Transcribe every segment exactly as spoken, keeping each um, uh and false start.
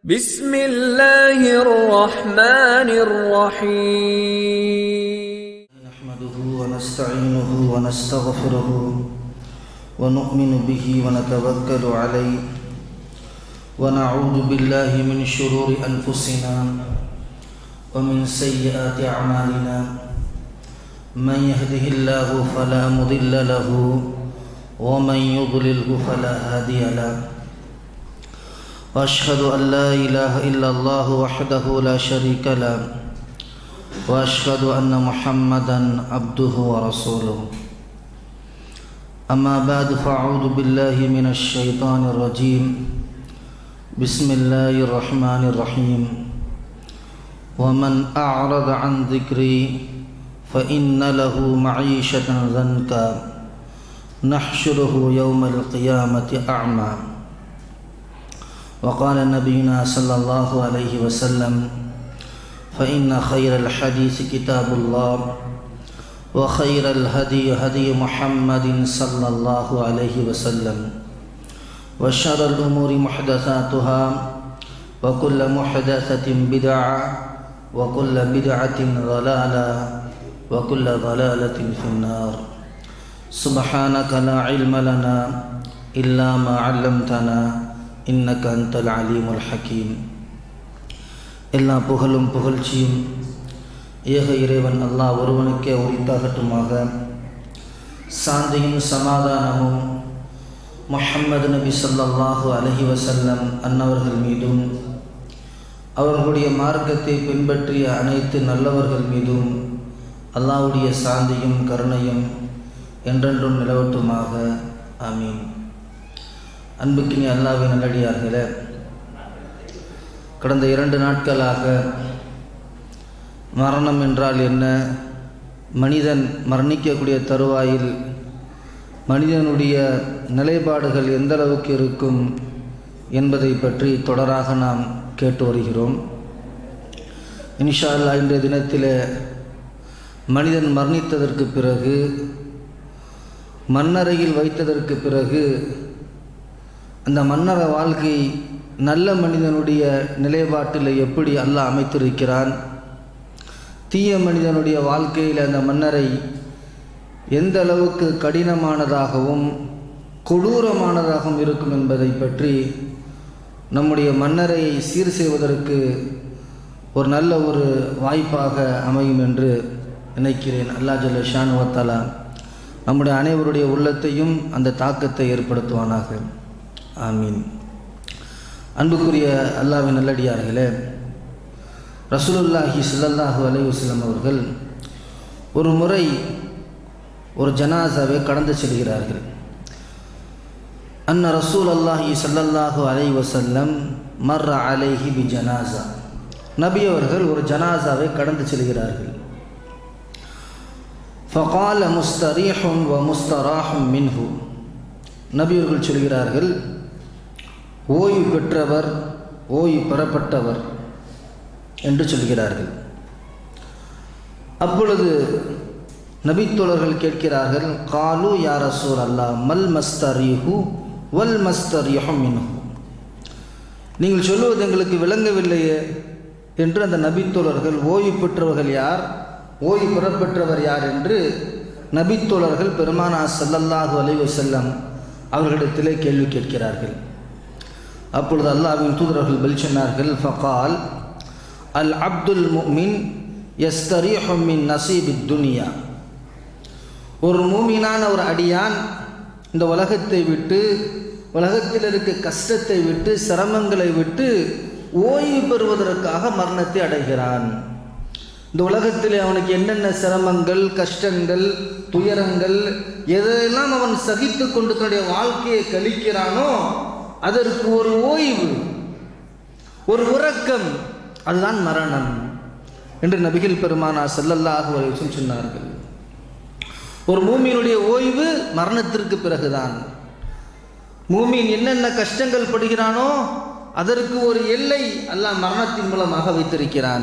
بسم الله الرحمن الرحيم نحمده ونستعينه ونستغفره ونؤمن به ونتوكل عليه ونعوذ بالله من شرور أنفسنا ومن سيئات أعمالنا من يهده الله فلا مضل له ومن يضلله فلا هادي له وأشهد أن لا إله إلا الله وحده لا شريك له وأشهد أن محمدًا عبده ورسوله أما بعد فأعوذ بالله من الشيطان الرجيم بسم الله الرحمن الرحيم ومن أعرض عن ذكري فإن له معيشة ضنكا نحشره يوم القيامة أعمى وقال نبينا صلى الله عليه وسلم فإن خير الحديث كتاب الله وخير الهدي هدي محمد صلى الله عليه وسلم وشر الأمور محدثاتها وكل محدثة بدعة وكل بدعة ضلالة وكل ضلالة في النار سبحانك لا علم لنا إلا ما علمتنا إنك أنت العليم الحكيم எல்லா புகழும் புகழ்ச்சியும் ஏக இறைவன் அல்லாஹ் ஒருவனுக்கே உரித்தாகட்டுமாக. சாந்தியும் சமாதானமும் முஹம்மது நபி ஸல்லல்லாஹு அலைஹி வஸல்லம் அன்னவர்கள் மீதும் அவர்களுடைய மார்க்கத்தை பின்பற்றிய அனைத்து நல்லவர்கள் மீதும் அல்லாஹ்வுடைய சாந்தியும் கருணையும் என்றென்றும் நிலவட்டுமாக. ஆமீன். அன்புக்கினி அல்லாஹ்வின் நல்லடியார்களே, கடந்த இரண்டு நாட்களாக மரணம் என்றால் என்ன, மனிதன் மரணிக்கக்கூடிய தருவாயில் மனிதனுடைய நிலைப்பாடுகள் எந்த அளவுக்கு இருக்கும் என்பதை பற்றி தொடராக நாம் கேட்டு வருகிறோம். இன்ஷா அல்லாஹ் இன்றைய தினத்தில் மனிதன் மரணித்ததற்கு பிறகு, மண்ணறையில் வைத்ததற்கு பிறகு அந்த மன்னர வாழ்க்கை நல்ல மனிதனுடைய நிலைப்பாட்டில் எப்படி அல்லாஹ் அமைத்திருக்கிறான், தீய மனிதனுடைய வாழ்க்கையில் அந்த மன்னரை எந்த அளவுக்கு கடினமானதாகவும் கொடூரமானதாகவும் இருக்கும் என்பதை பற்றி நம்முடைய மன்னரையை சீர் செய்வதற்கு ஒரு நல்ல ஒரு வாய்ப்பாக அமையும் என்று நினைக்கிறேன். அல்லாஹ் ஜல்ல ஷானு வ தஆலா நம்முடைய அனைவருடைய உள்ளத்தையும் அந்த தாக்கத்தை ஏற்படுத்துவானாக. ஆமீன். அன்புக்குரிய அல்லாஹ்வின் நல்லடியார்களே, ரசூலுல்லாஹி ஸல்லல்லாஹு அலைஹி வஸல்லம் அவர்கள் ஒரு முறை ஒரு ஜனாசாவை கடந்து செல்கிறார்கள். அன்ன ரசூலுல்லாஹி ஸல்லல்லாஹு அலைஹி வஸல்லம் மர்ர அலைஹி பி ஜனாஸா, நபி அவர்கள் ஒரு ஜனாசாவை கடந்து செல்கிறார்கள். ஃபகால முஸ்தரீஹுன் வ முஸ்தராஹும் மின்ஹு, நபி அவர்கள் சொல்கிறார்கள், ஓய்வு பெற்றவர் ஓய்வு பெறப்பட்டவர் என்று சொல்கிறார்கள். அப்பொழுது நபித்தோழர்கள் கேட்கிறார்கள், காலு யா ரசூல் அல்லாஹ் மல் மஸ்தரீஹு வல் மஸ்தரீஹு மின்ஹு, நீங்கள் சொல்லுவது எங்களுக்கு விளங்கவில்லையே என்று அந்த நபித்தோழர்கள் ஓய்வு பெற்றவர்கள் யார், ஓய்வு பெறப்பெற்றவர் யார் என்று நபித்தோழர்கள் பெருமானா ஸல்லல்லாஹு அலைஹி வஸல்லம் அவர்களிடத்திலே கேள்வி கேட்கிறார்கள். அப்பொழுது அல்லாஹ்வின் தூதர்கள் பதில் சொன்னார்கள், ஃபகால் அல் அப்துல் முஃமின் யஸ்தரீஹு மின் நஸீபித் துனியா, ஒரு மூமினான ஒரு அடியான் இந்த உலகத்தை விட்டு, உலகத்தில் இருக்க கஷ்டத்தை விட்டு, சிரமங்களை விட்டு ஓய்வு பெறுவதற்காக மரணத்தை அடைகிறான். இந்த உலகத்தில் அவனுக்கு என்னென்ன சிரமங்கள், கஷ்டங்கள், துயரங்கள் எதையெல்லாம் அவன் சகித்து கொண்டு தன்னுடைய வாழ்க்கையை கழிக்கிறானோ அதற்கு ஒரு ஓய்வு, ஒரு உறக்கம், அதுதான் மரணம் என்று நபிகள் பெருமானா ஸல்லல்லாஹு அலைஹி வஸல்லம் சொன்னார்கள். ஒரு மூமியினுடைய ஓய்வு மரணத்திற்கு பிறகுதான். மூமின் என்னென்ன கஷ்டங்கள் படுகிறானோ அதற்கு ஒரு எல்லை அல்லாஹ் மரணத்தின் மூலமாக வைத்திருக்கிறான்.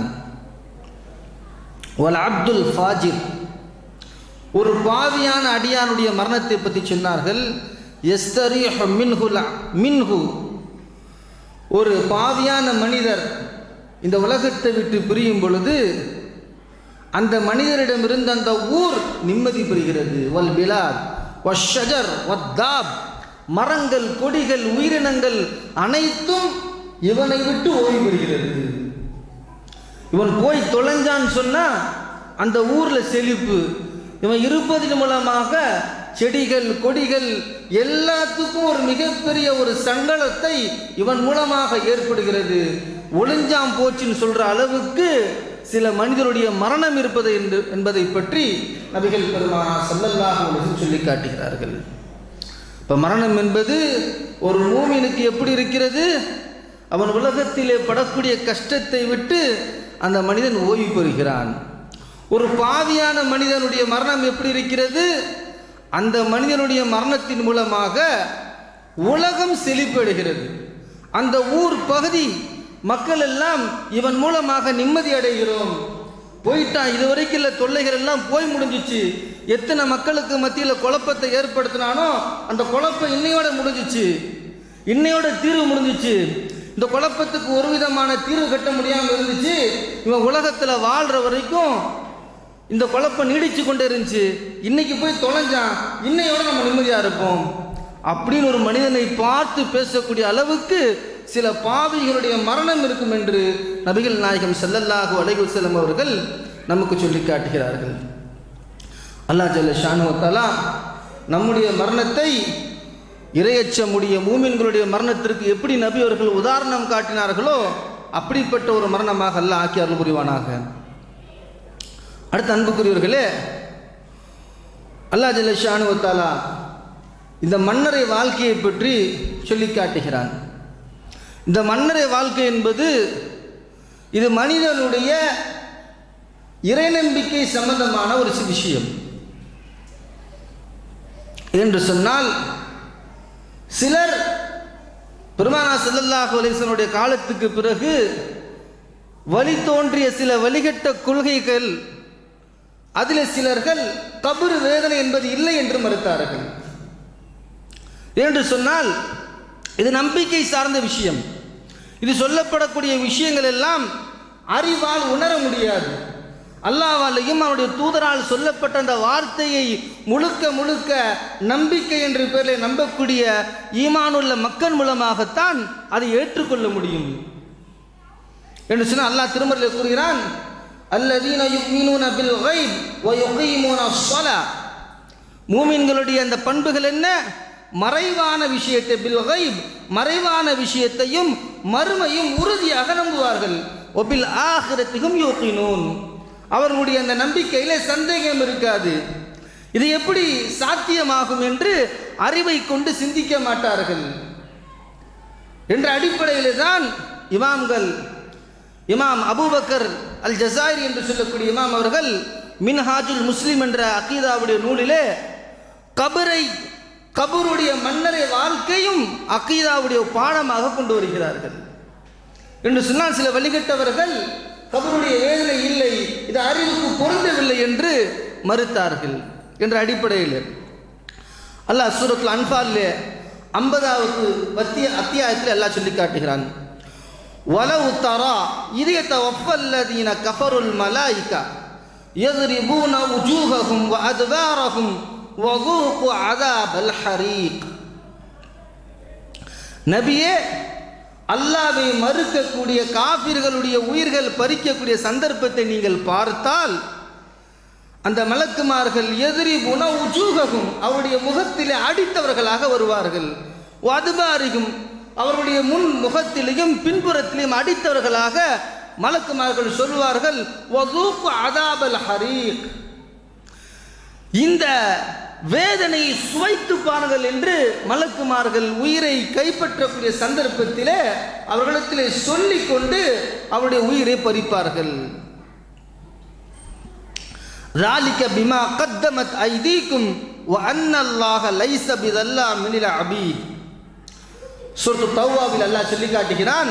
வல் அப்துல் ஃபாஜிர், ஒரு பாவியான அடியானுடைய மரணத்தை பற்றி சொன்னார்கள். யஸ்தரீஹு மின்ஹு மின்ஹு ஒரு பாவியான மனிதர் இந்த உலகத்தை விட்டு பிரியும் பொழுது அந்த மனிதரிடமிருந்து அந்த ஊர் நிம்மதி பெறுகிறது. வல் பிலாத் வஷ்ஷஜர் வத்தாப், மரங்கள் கொடிகள் உயிரினங்கள் அனைத்தும் இவனை விட்டு ஓய்வு பெறுகிறது. இவன் போய் தொலைஞ்சான்னு சொன்னா அந்த ஊர்ல செழிப்பு. இவன் இருப்பதன் மூலமாக செடிகள் கொடிகள் எல்லாத்துக்கும் ஒரு மிகப்பெரிய ஒரு சங்கடத்தை இவன் மூலமாக ஏற்படுகிறது. ஒளிஞ்சாம் போச்சுன்னு சொல்ற அளவுக்கு சில மனிதருடைய மரணம் இருப்பது என்பதை பற்றி நபிகள் பெருமானார் ஸல்லல்லாஹு அலைஹி வஸல்லம் சொல்லி காட்டுகிறார்கள். இப்போ மரணம் என்பது ஒரு மூமினுக்கு எப்படி இருக்கிறது? அவன் உலகத்திலே படக்கூடிய கஷ்டத்தை விட்டு அந்த மனிதன் ஓய்வு பெறுகிறான். ஒரு பாவியான மனிதனுடைய மரணம் எப்படி இருக்கிறது? அந்த மனிதனுடைய மரணத்தின் மூலமாக உலகம் செழிப்படைகிறது. அந்த ஊர் பகுதி மக்கள் எல்லாம் இவன் மூலமாக நிம்மதி அடைகிறோம். போயிட்டான், இதுவரைக்கும் இல்லை தொல்லைகள் எல்லாம் போய் முடிஞ்சிச்சு. எத்தனை மக்களுக்கு மத்தியில் குழப்பத்தை ஏற்படுத்தினானோ அந்த குழப்பம் இன்னையோட முடிஞ்சிச்சு, இன்னையோட தீர்வு முடிஞ்சிச்சு. இந்த குழப்பத்துக்கு ஒரு விதமான தீர்வு கட்ட முடியாமல் இருந்துச்சு. இவன் உலகத்தில் வாழ்கிற வரைக்கும் இந்த குழப்பம் நீடிச்சு கொண்டே இருந்துச்சு. இன்னைக்கு போய் தொலைஞ்சான், இன்னையோட நம்ம நிம்மதியாக இருப்போம் அப்படின்னு ஒரு மனிதனை பார்த்து பேசக்கூடிய அளவுக்கு சில பாவிகளுடைய மரணம் இருக்கும் என்று நபிகள் நாயகம் ஸல்லல்லாஹு அலைஹி வஸல்லம் அவர்கள் நமக்கு சொல்லி காட்டுகிறார்கள். அல்லாஹ் ஜல்ல ஷானு தஆலா நம்முடைய மரணத்தை இறையச்சமுடைய மூமின்களுடைய மரணத்திற்கு எப்படி நபி அவர்கள் உதாரணம் காட்டினார்களோ அப்படிப்பட்ட ஒரு மரணமாக அல்லாஹ் ஆக்கி அருள் புரிவானாக. அடுத்த அன்புக்குரியவர்களே, அல்லாஹ் ஜல்ல ஷானு தஆலா இந்த மன்னரை வாழ்க்கையை பற்றி சொல்லி காட்டுகிறான். இந்த மன்னரை வாழ்க்கை என்பது இது மனிதனுடைய இறைநம்பிக்கை சம்பந்தமான ஒரு விஷயம் என்று சொன்னால், சிலர் பெருமானார் ஸல்லல்லாஹு அலைஹி வஸல்லம் காலத்துக்கு பிறகு வழி தோன்றிய சில வழிகட்ட கொள்கைகள், அதில் சிலர்கள் கபர் வேதனை என்பது இல்லை என்று மறுத்தார்கள். என்று சொன்னால் இது நம்பிக்கை சார்ந்த விஷயம். இது சொல்லப்படக்கூடிய விஷயங்கள் எல்லாம் அறிவால் உணர முடியாது. அல்லாஹ்வாலையும் அவருடைய தூதரால் சொல்லப்பட்ட அந்த வார்த்தையை முழுக்க முழுக்க நம்பிக்கை என்ற பெயரில் நம்பக்கூடிய ஈமானுள்ள மக்கள் மூலமாகத்தான் அதை ஏற்றுக்கொள்ள முடியும் என்று சொன்னால் அல்லாஹ் திருமறையில் கூறுகிறான், அல்லதீன யுமினூன பில் கைப் வ யுகீமூன ஸ்ஸலாத். மூமின்களுடைய அந்த பண்புகள் என்ன? மறைவான விஷயத்தை, பில் கைப் மறைவான விஷயத்தையும் மறுமையும் உறுதியாக நம்புவார்கள். ஒபில் ஆகிரத்திகும் யூகினூன், அவர்களுடைய அந்த நம்பிக்கையிலே சந்தேகம் இருக்காது. இது எப்படி சாத்தியமாகும் என்று அறிவை கொண்டு சிந்திக்க மாட்டார்கள் என்ற அடிப்படையில் தான் இமாம்கள், இமாம் அபூபக்கர் அல் ஜஸாயிரி என்று சொல்லக்கூடிய இமாம் அவர்கள் மின்ஹாஜுல் முஸ்லிம் என்ற அகீதாவுடைய நூலிலே கபரை, கபருடைய மன்னரை வாழ்க்கையும் அகீதாவுடைய பாடமாக கொண்டு வருகிறார்கள். என்று சொன்னால் சில வழிகட்டவர்கள் கபருடைய வேதனை இல்லை, இது அறிவுக்கு பொருந்தவில்லை என்று மறுத்தார்கள் என்ற அடிப்படையில் அல்லாஹ் சூரத்துல் அன்ஃபாலிலே ஐம்பதாவது பத்திய அத்தியாயத்தில் அல்லாஹ் சொல்லி காட்டுகிறான், வலவு தரா இத யதவஃபல்லதீன கஃபருல் மலாயிகா யத்ரிபூன உஜூஹஹும் வ அத்பாரஹும் வதூகு அஸாபல் ஹரீக். நபியே, அல்லாஹ்வை மறுக்கக்கூடிய காஃபிர்களுடைய உயிர்கள் பறிக்கக்கூடிய சந்தர்ப்பத்தை நீங்கள் பார்த்தால் அந்த மலக்குமார்கள் யத்ரிபூன உஜூஹஹும் அவருடைய முகத்திலே அடித்தவர்களாக வருவார்கள், வஅத்பாரிஹும் அவருடைய முன் முகத்திலேயும் பின்புறத்திலேயும் அடித்தவர்களாக மலக்குமார்கள் சொல்வார்கள், வதூகு அஸாபல் ஹரீக், இந்த வேதனையை சுவைத்து பாருங்கள் என்று மலக்குமார்கள் உயிரை கைப்பற்றக்கூடிய சந்தர்ப்பத்திலே அவர்களிடத்திலே சொல்லிக் கொண்டு அவருடைய உயிரை பறிப்பார்கள். ذَلِكَ بِمَا قَدَّمَتْ أَيْدِيكُمْ وَأَنَّ اللَّهَ لَيْسَ بِظَلَّامٍ لِلْعَبِيدِ. சூரத்து தௌபாவில் அல்லாஹ் சொல்லி காட்டுகிறான்,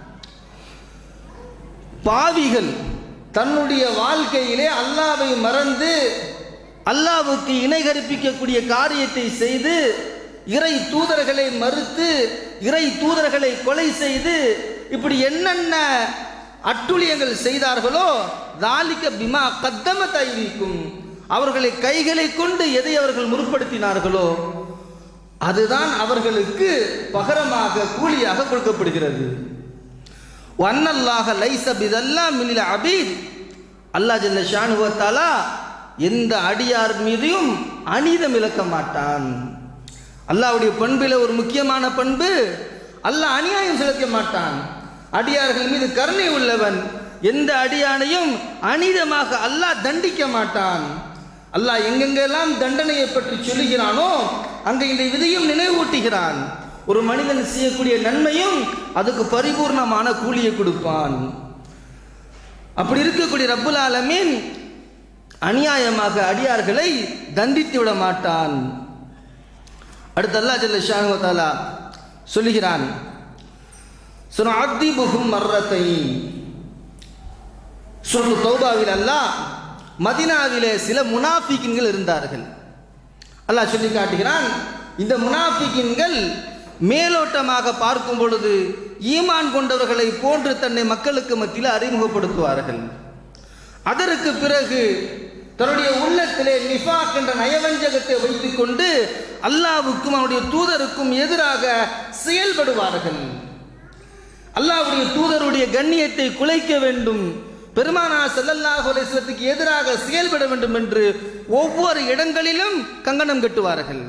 பாவிகள் தன்னுடைய வாழ்க்கையிலே அல்லாஹ்வை மறந்து அல்லாஹ்வுக்கு இணை கற்பிக்கக்கூடிய காரியத்தை செய்து இறை தூதர்களை மறுத்து இறை தூதர்களை கொலை செய்து இப்படி என்னென்ன அட்டுழியங்கள் செய்தார்களோ தாலிக பிமா கத்தமத் ஐதீக்கும், அவர்களை கைகளை கொண்டு எதை அவர்கள் முற்படுத்தினார்களோ அதுதான் அவர்களுக்கு பகரமாக கூலியாக கொடுக்கப்படுகிறது. வன்னல்லாஹ லைஸ பிதல்லாம் மினல் அபீத், அல்லாஹ் ஜல்ல ஷானுஹு வ தஆலா எந்த அடியார் மீதும் அநீதம் இழக்க மாட்டான். அல்லாஹ்வுடைய பண்பில் ஒரு முக்கியமான பண்பு, அல்லாஹ் அநியாயம் செலுத்த மாட்டான். அடியார்கள் மீது கருணை உள்ளவன். எந்த அடியானையும் அநீதமாக அல்லாஹ் தண்டிக்க மாட்டான். அல்லாஹ் எங்கெங்கெல்லாம் தண்டனையை பற்றி சொல்லுகிறானோ அங்கே இந்த விதியும் நினைவூட்டுகிறான். ஒரு மனிதன் செய்யக்கூடிய நன்மையும் அதுக்கு பரிபூர்ணமான கூலியை கொடுப்பான். அப்படி இருக்கக்கூடிய ரப்புல் ஆலமீன் அநியாயமாக அடியார்களை தண்டித்து விட மாட்டான். அடுத்து அல்லாஹ் ஜல்ல ஷானுஹு வ தஆலா சொல்லுகிறான், சுனஅதிபுஹும் மர்ரத்தைன். சூரத்து தௌபாவில் அல்லாஹ் மதீனாவிலே சில முனாஃபிகின்கள் இருந்தார்கள். அல்லாஹ் சொல்லி காட்டுகிறான், இந்த முனாஃபிகின்கள் மேலோட்டமாக பார்க்கும் பொழுது ஈமான் கொண்டவர்களை போன்று தன்னை மக்களுக்கு மத்தியில் அறிமுகப்படுத்துவார்கள். அதற்கு பிறகு தன்னுடைய உள்ளத்திலே நிஃபாக் என்ற நயவஞ்சகத்தை வைத்துக் கொண்டு அல்லாஹ்வுக்கும் அவனுடைய தூதருக்கும் எதிராக செயல்படுவார்கள். அல்லாஹ்வுடைய தூதருடைய கண்ணியத்தை குலைக்க வேண்டும், பெருமானார் ஸல்லல்லாஹு அலைஹி வஸல்லத்துக்கு எதிராக செயல்பட வேண்டும் என்று ஒவ்வொரு இடங்களிலும் கங்கணம் கட்டுவார்கள்.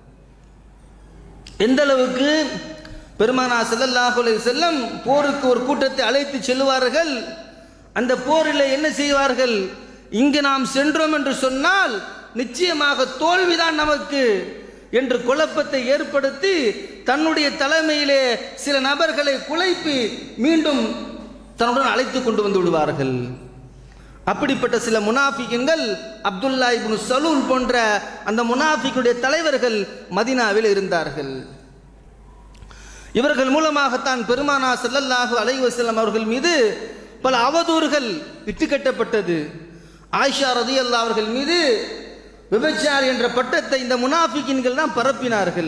எந்த அளவுக்கு பெருமானார் ஸல்லல்லாஹு அலைஹி வஸல்லம் போருக்கு ஒரு கூட்டத்தை அழைத்து செல்வார்கள். அந்த போரில் என்ன செய்வார்கள், இங்கு நாம் சென்றோம் என்று சொன்னால் நிச்சயமாக தோல்விதான் நமக்கு என்று குழப்பத்தை ஏற்படுத்தி தன்னுடைய தலைமையிலே சில நபர்களை குலைப்பி மீண்டும் தன்னுடன் அழைத்து கொண்டு வந்து விடுவார்கள். அப்படிப்பட்ட சில முனாஃபிக்குகள் அப்துல்லா இப்னு சலூல் போன்ற அந்த முனாஃபிக்குடைய தலைவர்கள் மதீனாவில் இருந்தார்கள். இவர்கள் மூலமாகத்தான் பெருமானார் ஸல்லல்லாஹு அலைஹி வஸல்லம் அவர்கள் மீது பல அவதூறுகள் இட்டுக்கட்டப்பட்டது. ஆயிஷா ரலியல்லாஹு அவர்கள் மீது விபச்சாரி என்ற பட்டத்தை இந்த முனாஃபிக்கின்கள் தான் பரப்பினார்கள்.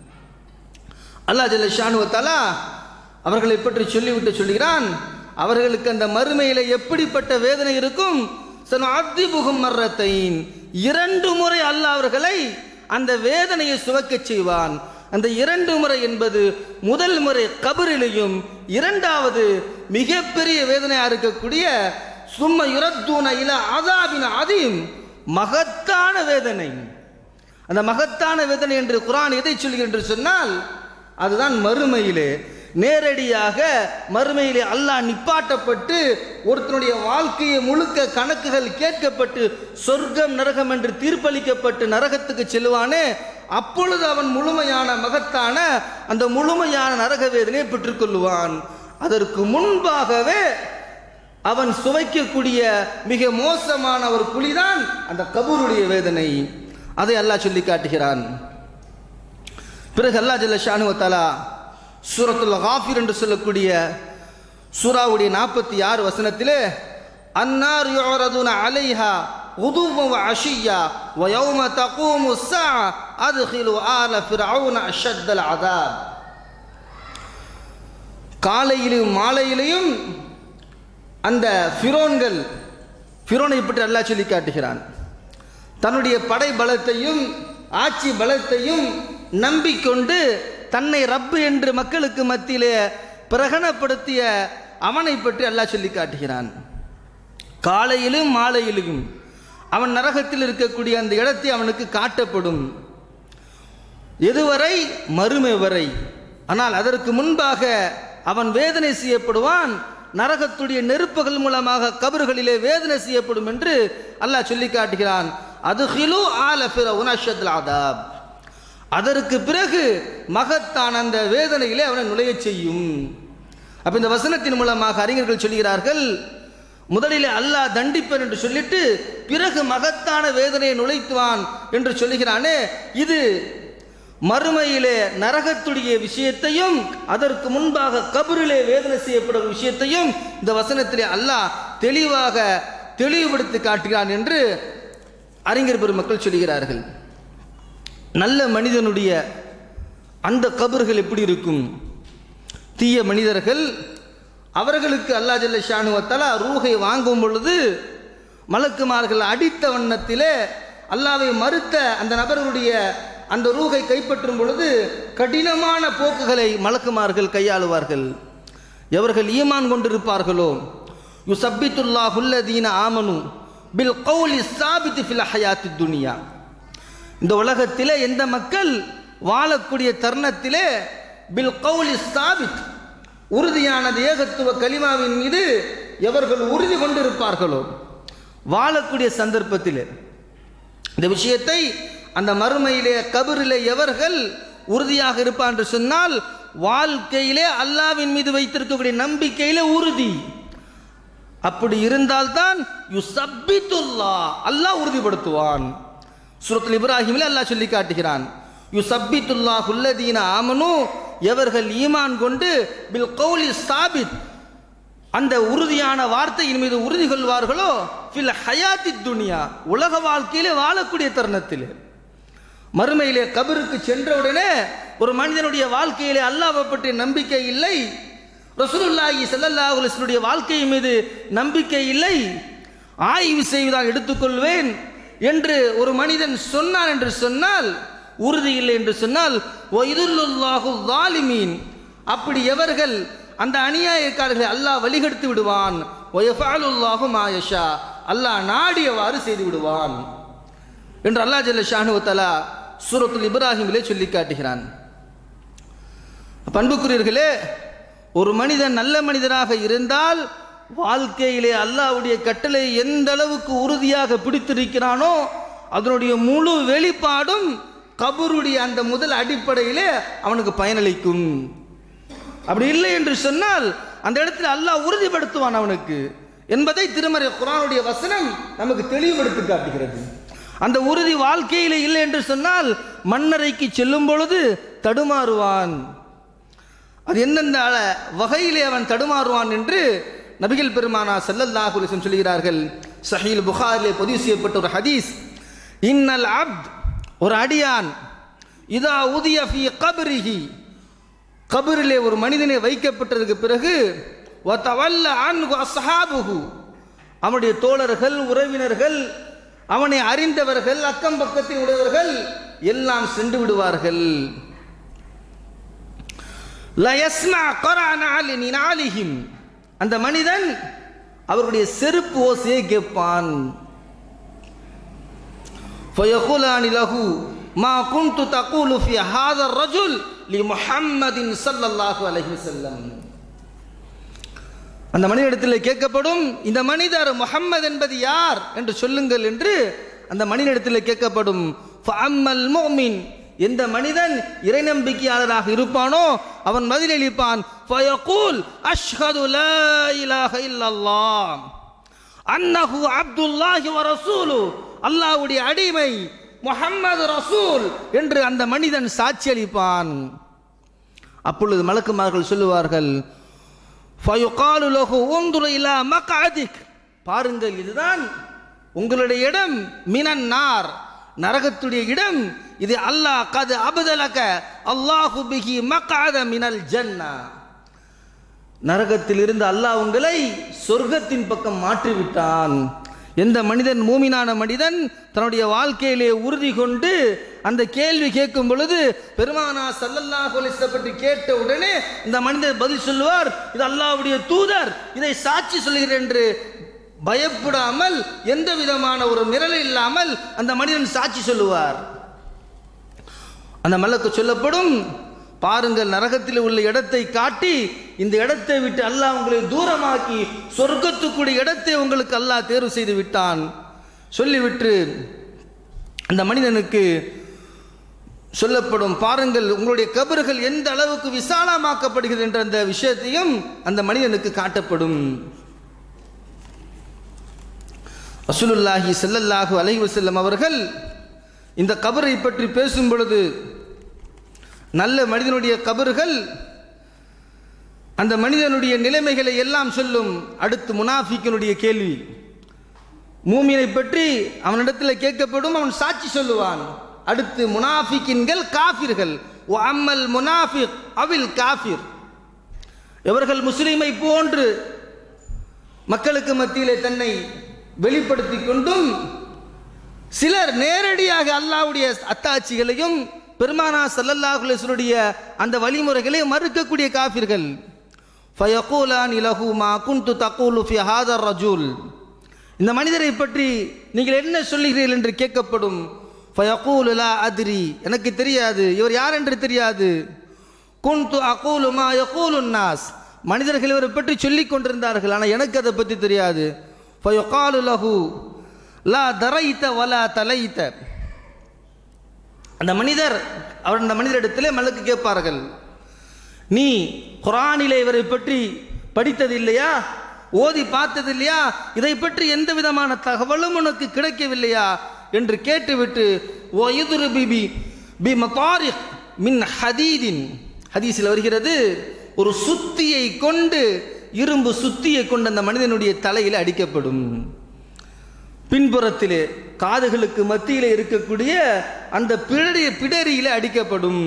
அல்லாஹ் ஜல்ல ஷானுஹு வ தஆலா அவர்களை பற்றி சொல்லிவிட்டு சொல்கிறான், அவர்களுக்கு அந்த மறுமையிலே எப்படிப்பட்ட வேதனை இருக்கும். சனஅதிபுஹும் மர்ரத்தைன், இரண்டு முறை அல்லாஹ் அவர்களை அந்த வேதனையை சுமக்கச் செய்வான். அந்த இரண்டு முறை என்பது முதல் முறை கபரிலையும், இரண்டாவது மிகப்பெரிய வேதனையாக இருக்கக்கூடிய சும்ம யுரத்தூன இலா அஸாபின் அதீம், மகத்தான வேதனை. அந்த மகத்தான வேதனை என்று குர்ஆன் எதை சொல்கிறது என்று சொன்னால் அதுதான் மறுமையிலே நேரடியாக மறுமையிலே அல்லாஹ் நிப்பாட்டப்பட்டு ஒருத்தனுடைய வாழ்க்கையை முழுக்க கணக்குகள் கேட்கப்பட்டு சொர்க்கம் நரகம் என்று தீர்ப்பளிக்கப்பட்டு நரகத்துக்கு செல்வானே, அப்பொழுது அவன் முழுமையான மகத்தான அந்த முழுமையான நரக வேதனையை பெற்றுக்கொள்வான். அதற்கு முன்பாகவே அவன் சுவைக்கக்கூடிய மிக மோசமான ஒரு குழிதான் அந்த கபூருடைய வேதனை. அதை அல்லாஹ் சொல்லி காட்டுகிறான். பிறகு அல்லாஹ் ஜல்ல ஷானுஹு வ தஆலா சூரத்துல் காஃபிர் என்று சொல்லக்கூடிய சூராவுடைய நாற்பத்தி ஆறு வசனத்திலே அன்னார் யுரதுன அலைஹா உதுவ அஷியா வ யௌம தகூமு ஸஆ அத்கிலு ஆல ஃபிர்அவுன அஷத்தல் அஸாப். காலையிலும் மாலையிலும் அந்த ஃபிரோன்கள், ஃபிரோனை பற்றி அல்லாஹ் சொல்லி காட்டுகிறான், தன்னுடைய படை பலத்தையும் ஆட்சி பலத்தையும் நம்பிக்கொண்டு தன்னை ரப்பு என்று மக்களுக்கு மத்தியிலே பிரகடனப்படுத்திய அவனை பற்றி அல்லாஹ் சொல்லி காட்டுகிறான். காலையிலும் மாலையிலும் அவன் நரகத்தில் இருக்கக்கூடிய அந்த இடத்தை அவனுக்கு காட்டப்படும். எதுவரை? மறுமை வரை. ஆனால் அதற்கு முன்பாக அவன் வேதனை செய்யப்படுவான். நரகத்துடைய நெருப்புகள் மூலமாக கபர்களிலே வேதனை செய்யப்படும் என்று அல்லாஹ் சொல்லி காட்டுகிறான். அத்கிலு ஆல ஃபிரௌன அஷத்தல் அஸாப். அதற்கு பிறகு மகத்தான அந்த வேதனையிலே அவனை நுழைய செய்யும். அப்ப இந்த வசனத்தின் மூலமாக அறிஞர்கள் சொல்கிறார்கள், முதலிலே அல்லாஹ் தண்டிப்பன் என்று சொல்லிட்டு பிறகு மகத்தான வேதனையை நுழைத்துவான் என்று சொல்லுகிறானே, இது மறுமையிலே நரகத்துடைய விஷயத்தையும் அதற்கு முன்பாக கபரிலே வேதனை செய்யப்படும் விஷயத்தையும் இந்த வசனத்திலே அல்லாஹ் தெளிவாக தெளிவுபடுத்தி காட்டுகிறான் என்று அறிஞர் பெருமக்கள் சொல்கிறார்கள். நல்ல மனிதனுடைய அந்த கபர்கள் எப்படி இருக்கும்? தீய மனிதர்கள் அவர்களுக்கு அல்லாஹ் ஜல்ல ஷானு வ தஆலா ரூஹை வாங்கும் பொழுது மலக்குமார்கள் அடித்த வண்ணத்திலே அல்லாஹ்வை மறுத்த அந்த நபர்களுடைய அந்த ரூஹை கைப்பற்றும் பொழுது கடினமான போக்குகளை மலக்குமார்கள் கையாளுவார்கள். எவர்கள் ஈமான் கொண்டிருப்பார்களோ யுஸப்பித்துல்லாஹுல்லதீன ஆமனு பில் கௌலி ஸாபித் ஃபில் ஹயாத்தித் துனியா, இந்த உலகத்திலே எந்த மக்கள் வாழக்கூடிய தருணத்திலே பில் கௌலி ஸாபித் உறுதியானது ஏகத்துவ கலிமாவின் மீது எவர்கள் உறுதி கொண்டிருப்பார்களோ வாழக்கூடிய சந்தர்ப்பத்திலே இந்த விஷயத்தை அந்த மறுமையிலே கபரிலே எவர்கள் உறுதியாக இருப்பார் என்று சொன்னால் வாழ்க்கையிலே அல்லாஹ்வின் மீது வைத்திருக்கக்கூடிய நம்பிக்கையிலே உறுதி. அப்படி இருந்தால்தான் யுஸப்பித்துல்லாஹ், அல்லாஹ் உறுதிப்படுத்துவான். சூரத்துல் இப்ராஹிமிலே அல்லாஹ் சொல்லி காட்டுகிறான், யுஸப்பித்துல்லாஹுல்லதீன ஆமனு, எவர்கள் ஈமான் கொண்டு பில் கௌலி ஸாபித் அந்த உறுதியான வார்த்தையின் மீது உறுதி கொள்வார்களோ ஃபில் ஹயாத்தித் துனியா, உலக வாழ்க்கையிலே வாழக்கூடிய தருணத்திலே. மறுமையிலே கபருக்கு சென்றவுடனே ஒரு மனிதனுடைய வாழ்க்கையிலே அல்லாஹ்வை பற்றிய நம்பிக்கை இல்லை, ரசூலுல்லாஹி ஸல்லல்லாஹு அலைஹி வஸல்லம் வாழ்க்கை மீது நம்பிக்கை இல்லை, ஆய்வு செய்வதாக எடுத்துக்கொள்வேன் என்று ஒரு மனிதன் சொன்னான் என்று சொன்னால், உறுதி இல்லை என்று சொன்னால் வயதுல்லாஹு ஸாலிமீன், அப்படி எவர்கள் அந்த அநியாயக்காரர்களை அல்லாஹ் வழிகெடுத்து விடுவான். வயஃபஅலுல்லாஹு மா யஷா, அல்லாஹ் நாடியவாறு செய்து விடுவான் என்று அல்லாஹ் ஜல்ல ஷானு வ தஆலா சூரத்துல் இப்ராஹிமிலே சொல்லி காட்டுகிறான். பண்புக்குரியவர்களே, ஒரு மனிதன் நல்ல மனிதராக இருந்தால் வாழ்க்கையிலே அல்லாஹ்வுடைய கட்டளை எந்த அளவுக்கு உறுதியாக பிடித்திருக்கிறானோ அதனுடைய முழு வெளிப்பாடும் கபருடைய அந்த முதல் அடிப்படையிலே அவனுக்கு பயனளிக்கும். அப்படி இல்லை என்று சொன்னால் அந்த இடத்தில் அல்லாஹ் உறுதிப்படுத்துவான் அவனுக்கு என்பதை திருமறை குர்ஆனுடைய வசனம் நமக்கு தெளிவுபடுத்தி காட்டுகிறது. அந்த உறுதி வாழ்க்கையிலே இல்லை என்று சொன்னால் மன்னரைக்கு செல்லும் பொழுது தடுமாறுவான். அது எந்தெந்த வகையிலே அவன் தடுமாறுவான் என்று நபிகள் பெருமானா ஸல்லல்லாஹு அலைஹி வஸல்லம் சொல்கிறார்கள். ஸஹீஹ் புகாரிலே பதிவு செய்யப்பட்ட ஒரு ஹதீஸ், இன்னல் அப்த், ஒரு அடியான், இதா உதிய ஃபீ கப்ரிஹி, கபரிலே ஒரு மனிதனை வைக்கப்பட்டதற்கு பிறகு வதவல்ல அன்ஹு அஸ்ஹாபுஹு, அவனுடைய தோழர்கள் உறவினர்கள் அவனை அறிந்தவர்கள் அக்கம் பக்கத்தில் உடையவர்கள் எல்லாம் சென்று விடுவார்கள். லா யஸ்மா கரஅன அலினினாலிஹிம், அந்த மனிதன் அவருடைய செருப்பு ஓசையை கேட்பான். ஃபயகுலானி லஹு மா குன்து தகூலு ஃபி ஹாதா الرجل லிமுஹம்மதின் ஸல்லல்லாஹு அலைஹி வஸல்லம், அந்த மனிதனிடத்தில் கேட்கப்படும், இந்த மனிதர் முஹம்மது என்பது யார் என்று சொல்லுங்கள் என்று அந்த மனிதனிடத்தில் கேட்கப்படும். ஃபஅம்மல் முஃமின், எந்த மனிதன் இறை நம்பிக்கையாளராக இருப்பானோ அவன் பதிலளிப்பான், ஃபயகூல் அஷ்ஹது லா இலாஹ இல்லல்லாஹ் அன்னஹு அப்துல்லாஹி வ ரசூலு, அல்லாஹ்வுடைய அடிமை முஹம்மது ரசூல் என்று அந்த மனிதன் சாட்சி அளிப்பான். அப்பொழுது மலக்குமார்கள் சொல்லுவார்கள், ஃபயுகாலு லஹு உன்துர் இலா மக்அதிக், பாருங்கள் இதுதான் உங்களுடைய இடம், மினன் நார், நரகத்துடைய இடம் இது. அல்லாஹ் கத் அப்தலக அல்லாஹு பிஹி மக்அத மினல் ஜன்னா, நரகத்தில் இருந்து அல்லாஹ் உங்களை சொர்க்கத்தின் பக்கம் மாற்றிவிட்டான். எந்த மனிதன் மூமினான மனிதன் தன்னுடைய வாழ்க்கையிலே உறுதி கொண்டு அந்த கேள்வி கேட்கும் பொழுது பெருமானா ஸல்லல்லாஹு அலைஹி வஸல்லம் பற்றி கேட்ட உடனே இந்த மனிதர் பதில் சொல்லுவார், இது அல்லாஹ்வுடைய தூதர், இதை சாட்சி சொல்கிறேன் என்று பயப்படாமல் எந்த விதமான ஒரு மிரளல் இல்லாமல் அந்த மனிதன் சாட்சி சொல்லுவார். அந்த மலக்கு சொல்லப்படும், பாருங்கள் நரகத்தில் உள்ள இடத்தை காட்டி இந்த இடத்தை விட்டு அல்லாஹ் உங்களை தூரமாக்கி சொர்க்கத்துக்குரிய இடத்தை உங்களுக்கு அல்லாஹ் தேர்வு செய்து விட்டான். சொல்லிவிட்டு அந்த மனிதனுக்கு சொல்லப்படும், பாருங்கள் உங்களுடைய கபர்கள் எந்த அளவுக்கு விசாலமாக்கப்படுகிறது என்ற அந்த விஷயத்தையும் அந்த மனிதனுக்கு காட்டப்படும். ரசூலுல்லாஹி ஸல்லல்லாஹு அலைஹி வஸல்லம் அவர்கள் இந்த கபரை பற்றி பேசும் பொழுது, நல்ல மனிதனுடைய கபர்கள் அந்த மனிதனுடைய நிலைமைகளை எல்லாம் சொல்லும். அடுத்து முனாஃபிக்கினுடைய கேள்வி, மூமினை பற்றி அவனிடத்தில் கேட்கப்படும், அவன் சாட்சி சொல்லுவான். அடுத்து முனாஃபிக்கின்கள் காஃபிர்கள் அம்மல் முனாஃபிக் அவில் காஃபிர், இவர்கள் முஸ்லிமை போன்று மக்களுக்கு மத்தியிலே தன்னை வெளிப்படுத்தி கொண்டும் சிலர் நேரடியாக அல்லாஹ்வுடைய அத்தாட்சிகளையும் பெருமானா ஸல்லல்லாஹு அலைஹி வஸல்லம் அந்த வழிமுறைகளை மறுக்கக்கூடிய காஃபிர்கள். ஃபயகூலானி லஹு மா குன்து தகூலு ஃபி ஹாதா ரஜுல், இந்த மனிதரை பற்றி நீங்கள் என்ன சொல்லுகிறீர்கள் என்று கேட்கப்படும். ஃபயகூலு லா அத்ரி, எனக்கு தெரியாது, இவர் யார் என்று தெரியாது. குன்து அகூலு மா யகூலுன் நாஸ், மனிதர்கள் இவரை பற்றி சொல்லிக் கொண்டிருந்தார்கள், ஆனால் எனக்கு அதை பற்றி தெரியாது. ஃபயகாலு லஹு லா தரைத்த வலா தலைத்த, அந்த மனிதர் அவர் அந்த மனிதரிடத்திலே மலக்கு கேட்பார்கள், நீ குர்ஆனிலே இவரை பற்றி படித்தது இல்லையா, ஓதி பார்த்தது இல்லையா, இதை பற்றி எந்த விதமான தகவலும் உனக்கு கிடைக்கவில்லையா என்று கேட்டுவிட்டு ஓ யுதுருபி பி மதாரிக் மின் ஹதீதின், ஹதீஸில் வருகிறது, ஒரு சுத்தியை கொண்டு, இரும்பு சுத்தியை கொண்டு அந்த மனிதனுடைய தலையில் அடிக்கப்படும். பின்புறத்திலே காதுகளுக்கு மத்தியிலே இருக்கக்கூடிய அந்த பிடரி பிடரியிலே அடிக்கப்படும்.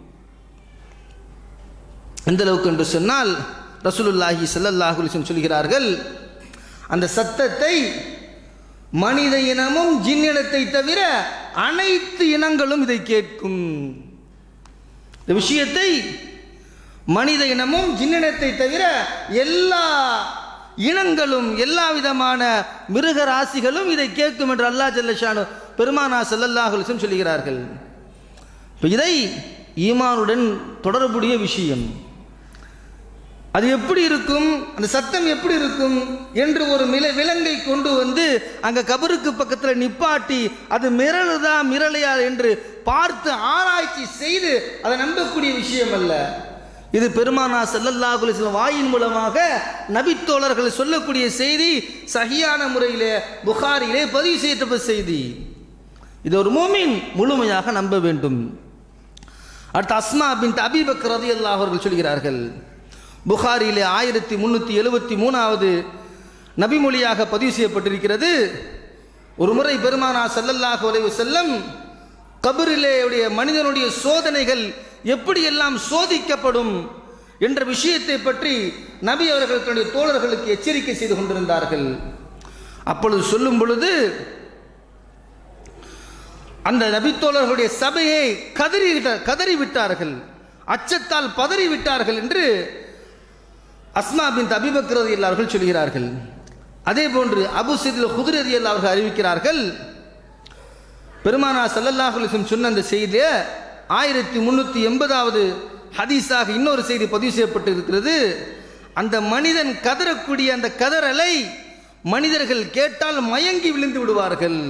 எந்த அளவுக்கு என்று சொன்னால் ரசூலுல்லாஹி ஸல்லல்லாஹு அலைஹி வஸல்லம் சொல்கிறார்கள், அந்த சத்தத்தை மனித இனமும் ஜின் இனத்தை தவிர அனைத்து இனங்களும் இதை கேட்கும். இந்த விஷயத்தை மனித இனமும் ஜின் இனத்தை தவிர எல்லா இனங்களும் எல்லா விதமான மிருக ராசிகளும் இதை கேட்கும் என்று அல்லாஹ் ஜல்ல ஷானு பெருமானா ஸல்லல்லாஹு அலைஹி வஸல்லம் சொல்கிறார்கள். இதை ஈமானுடன் தொடர்புடைய விஷயம். அது எப்படி இருக்கும், அந்த சத்தம் எப்படி இருக்கும் என்று ஒரு மில விலங்கை கொண்டு வந்து அங்கே கபருக்கு பக்கத்தில் நிப்பாட்டி அது மிரளுதா மிரளையா என்று பார்த்து ஆராய்ச்சி செய்து அதை நம்பக்கூடிய விஷயம் அல்ல. இது பெருமானா ஸல்லல்லாஹு அலைஹி வஸல்லம் வாயின் மூலமாக நபித்தோழர்கள் சொல்லக்கூடிய செய்தி, சஹீஹான முறையிலே புகாரியிலே பதிவு செய்யப்பட்ட செய்தி. இது ஒரு மூமின் முழுமையாக நம்ப வேண்டும். அடுத்து அஸ்மா பின்த் அபீ பக்கர் ரலியல்லாஹு அவர்கள் சொல்கிறார்கள், புகாரியிலே ஆயிரத்தி முன்னூற்றி எழுபத்தி மூணாவது நபிமொழியாக பதிவு செய்யப்பட்டிருக்கிறது. ஒரு முறை பெருமானா ஸல்லல்லாஹு அலைஹி வஸல்லம் கபரிலே உடைய மனிதனுடைய சோதனைகள் எப்படியெல்லாம் சோதிக்கப்படும் என்ற விஷயத்தை பற்றி நபி அவர்கள் தன்னுடைய தோழர்களுக்கு எச்சரிக்கை செய்து கொண்டிருந்தார்கள். அப்பொழுது சொல்லும் பொழுது அந்த நபித்தோழர்களுடைய சபையை கதறி கதறிவிட்டார்கள், அச்சத்தால் பதறிவிட்டார்கள் என்று அஸ்மா பின்த் அபீ பக்கர் ரலியல்லாஹு அவர்கள் சொல்கிறார்கள். அதே போன்று அபூ ஸைத் அல் குத்ரி ரலியல்லாஹு அவர்கள் அறிவிக்கிறார்கள், பெருமானா ஸல்லல்லாஹு அலைஹி வஸல்லம் சொன்ன அந்த செய்தியை ஆயிரத்தி முன்னூற்றி எண்பதாவது ஹதீஸாக இன்னொரு செய்தி பதிவு செய்யப்பட்டு இருக்கிறது. அந்த மனிதன் கதறக்கூடிய அந்த கதறலை மனிதர்கள் கேட்டால் மயங்கி விழுந்து விடுவார்கள்.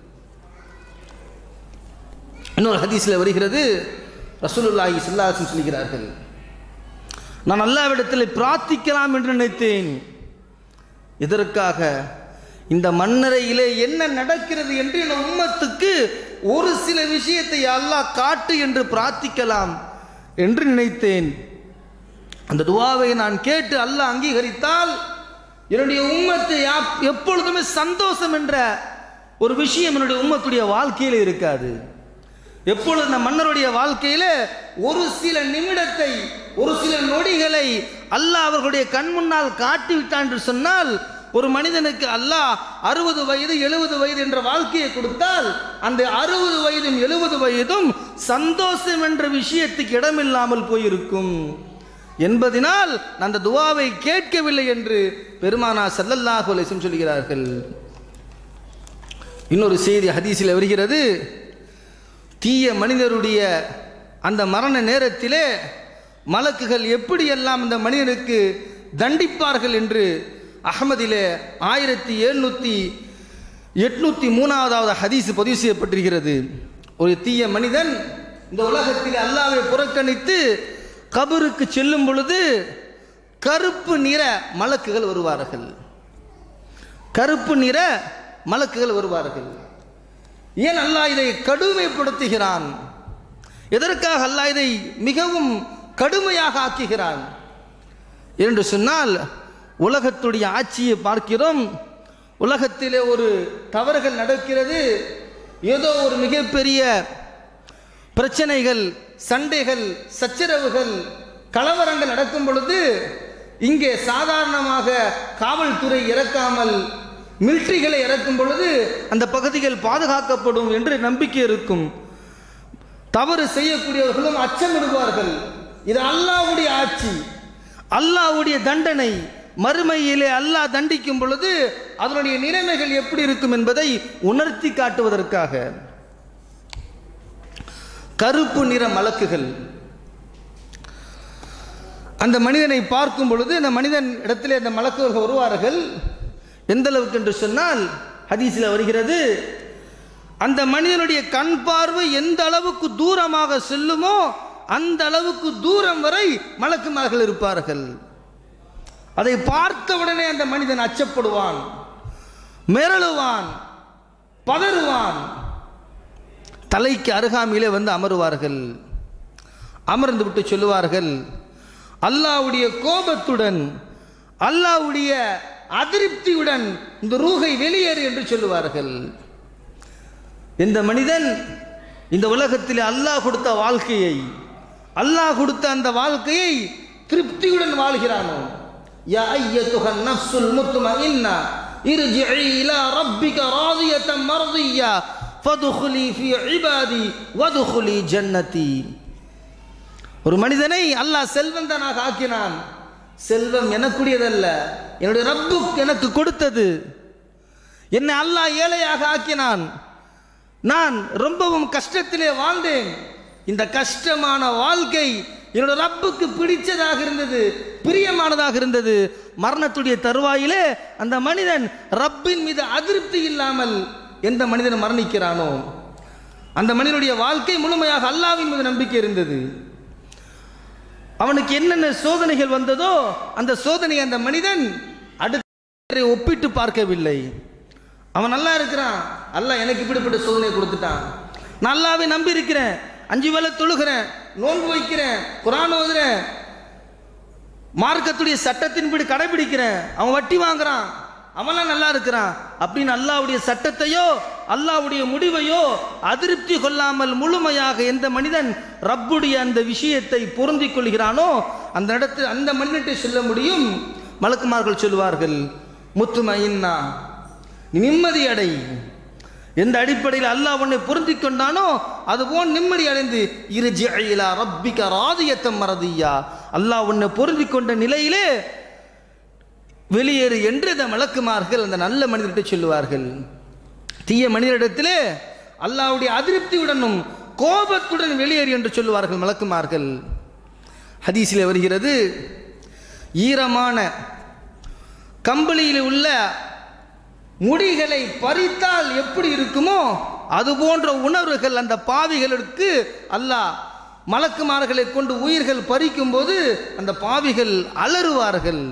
இன்னொரு ஹதீஸில் வருகிறது, ரசூலுல்லாஹி ஸல்லல்லாஹு அலைஹி வஸல்லம் சொல்கிறார்கள், நான் அல்லாஹ்விடத்தில் பிரார்த்திக்கலாம் என்று நினைத்தேன், இதற்காக இந்த மன்னரையிலே என்ன நடக்கிறது என்று என் உம்மத்துக்கு ஒரு சில விஷயத்தை அல்லாஹ் காட்டு என்று பிரார்த்திக்கலாம் என்று நினைத்தேன். அந்த துஆவை நான் கேட்டு அல்லாஹ் அங்கீகரித்தால் என்னுடைய உம்மத்தை எப்பொழுதுமே சந்தோஷம் என்ற ஒரு விஷயம் என்னுடைய உம்மத்துடைய வாழ்க்கையில் இருக்காது. எப்பொழுது இந்த மன்னருடைய வாழ்க்கையில ஒரு சில நிமிடத்தை ஒரு சில நொடிகளை அல்லாஹ் அவர்களுடைய கண் முன்னால் காட்டிவிட்டான் என்று சொன்னால், ஒரு மனிதனுக்கு அல்லாஹ் அறுபது வயது எழுபது வயது என்ற வாழ்க்கையை கொடுத்தால் அந்த அறுபது வயதும் எழுபது வயதும் சந்தோஷம் என்ற விஷயத்துக்கு இடமில்லாமல் போயிருக்கும் என்பதனால் அந்த துஆவை கேட்கவில்லை என்று பெருமானா ஸல்லல்லாஹு அலைஹி வஸல்லம் சொல்கிறார்கள். இன்னொரு செய்தி ஹதீஸில் வருகிறது, தீய மனிதருடைய அந்த மரண நேரத்திலே மலக்குகள் எப்படியெல்லாம் அந்த மனிதனுக்கு தண்டிப்பார்கள் என்று அஹ்மதிலே ஆயிரத்தி எழுநூற்றி எட்நூற்றி மூணாவதாவது ஹதீஸ் பதிவு செய்யப்பட்டிருக்கிறது. ஒரு தீய மனிதன் இந்த உலகத்தில் அல்லாஹ்வை புறக்கணித்து கபருக்கு செல்லும் பொழுது கருப்பு நிற மலக்குகள் வருவார்கள். கருப்பு நிற மலக்குகள் வருவார்கள். ஏன் அல்லாஹ் இதை கடுமைப்படுத்துகிறான்? எதற்காக அல்லாஹ் இதை மிகவும் கடுமையாக ஆக்குகிறான் என்று சொன்னால், உலகத்துடைய ஆட்சியை பார்க்கிறோம். உலகத்திலே ஒரு தவறுகள் நடக்கிறது, ஏதோ ஒரு மிகப்பெரிய பிரச்சனைகள், சண்டைகள், சச்சரவுகள், கலவரங்கள் நடக்கும் பொழுது இங்கே சாதாரணமாக காவல்துறை இறக்காமல் மிலிட்டரிகளை இறக்கும் பொழுது அந்த பகுதிகள் பாதுகாக்கப்படும் என்று நம்பிக்கை இருக்கும். தவறு செய்யக்கூடியவர்களும் அச்சமிடுவார்கள். இது அல்லாஹ்வுடைய ஆட்சி, அல்லாஹ்வுடைய தண்டனை. மறுமையிலே அல்லாஹ் தண்டிக்கும் பொழுது அதனுடைய நிலைமைகள் எப்படி இருக்கும் என்பதை உணர்த்தி காட்டுவதற்காக கருப்பு நிற மலக்குகள் அந்த மனிதனை பார்க்கும் பொழுது அந்த மனிதன் இடத்திலே அந்த மலக்குகள் வருவார்கள். எந்த அளவுக்கு என்று சொன்னால் ஹதீஸில் வருகிறது, அந்த மனிதனுடைய கண் பார்வை எந்த அளவுக்கு தூரமாக செல்லுமோ அந்த அளவுக்கு தூரம் வரை மலக்குமார்கள் இருப்பார்கள். அதை பார்த்தவுடனே அந்த மனிதன் அச்சப்படுவான், மிரளுவான், பதறுவான். தலைக்கு அருகாமையிலே வந்து அமருவார்கள். அமர்ந்து விட்டு சொல்லுவார்கள், அல்லாஹ்வுடைய கோபத்துடன், அல்லாஹ்வுடைய அதிருப்தியுடன் இந்த ரூஹை வெளியேறு என்று சொல்லுவார்கள். இந்த மனிதன் இந்த உலகத்தில் அல்லாஹ் கொடுத்த வாழ்க்கையை, அல்லாஹ் கொடுத்த அந்த வாழ்க்கையை திருப்தியுடன் வாழ்கிறானோ, யா அய்யத்துஹன் நஃப்ஸுல் முத்மஇன்னா இர்ஜிஇ இலா ரப்பிக ராதியத்தன் மர்திய்யா ஃபதுகுலி ஃபீ இபாதி வதுகுலி ஜன்னதி. ஒரு மனிதனை அல்லாஹ் செல்வந்தனாக ஆக்கினான். செல்வம் எனக்குரியதல்ல, என்னுடைய ரப்பு எனக்கு கொடுத்தது. என்னை அல்லாஹ் ஏழையாக ஆக்கினான். நான் ரொம்பவும் கஷ்டத்திலே வாழ்ந்தேன். இந்த கஷ்டமான வாழ்க்கை என்னோட ரப்புக்கு பிடிச்சதாக இருந்தது, பிரியமானதாக இருந்தது. மரணத்துடைய தருவாயிலே அந்த மனிதன் ரப்பின் மீது அதிருப்தி இல்லாமல் எந்த மனிதன் மரணிக்கிறானோ அந்த மனிதனுடைய வாழ்க்கை முழுமையாக அல்லாஹ்வின் மீது நம்பிக்கை இருந்தது. அவனுக்கு என்னென்ன சோதனைகள் வந்ததோ அந்த சோதனை அந்த மனிதன் அடுத்த ஒப்பிட்டு பார்க்கவில்லை. அவன் நல்லா இருக்கிறான், அல்லாஹ் எனக்கு இப்படிப்பட்ட சோதனை கொடுத்துட்டான், நான் அல்லாஹ்வை நம்பி இருக்கிறேன், அஞ்சு வேளை தொழுகிறேன், நோன்பு வைக்கிறேன், குர்ஆன் ஓதுறேன், மார்க்கத்துடைய சட்டத்தின்படி கடைபிடிக்கிறேன், அவன் வட்டி வாங்குறான், அவன்லாம் நல்லா இருக்கிறான் அப்படின்னு அல்லாஹ்வுடைய சட்டத்தையோ அல்லாஹ்வுடைய முடிவையோ அதிருப்தி கொள்ளாமல் முழுமையாக எந்த மனிதன் ரப்புடைய அந்த விஷயத்தை பொருந்திக் கொள்கிறானோ அந்த இடத்தில் அந்த மனிதனை சொல்ல முடியும். மலக்குமார்கள் சொல்வார்கள், முத்துமஇன்னா, நிம்மதி அடை. எந்த அடிப்படையில் அல்லாஹ் உன்னை பொருந்திக் கொண்டானோ அதுபோல் நிம்மதி அடைந்து இர்ஜிஇ இலா ரப்பிக ராதியத்தன் மர்திய்யா, அல்லாஹ் உன்னை பொருந்திக் கொண்ட நிலையிலே வெளியேறு என்று அந்த மலக்குமார்கள் அந்த நல்ல மனிதர்கிட்ட சொல்லுவார்கள். தீய மனிதரிடத்திலே அல்லாஹ்வுடைய அதிருப்தியுடனும் கோபத்துடன் வெளியேறு என்று சொல்லுவார்கள் மலக்குமார்கள். ஹதீஸிலே வருகிறது, ஈரமான கம்பளியில் உள்ள முடிகளை பறித்தால் எப்படி இருக்குமோ அது போன்ற உணர்வுகள் அந்த பாவிகளுக்கு அல்லாஹ் மலக்குமார்களை கொண்டு உயிர்கள் பறிக்கும் போது அந்த பாவிகள் அலறுவார்கள்.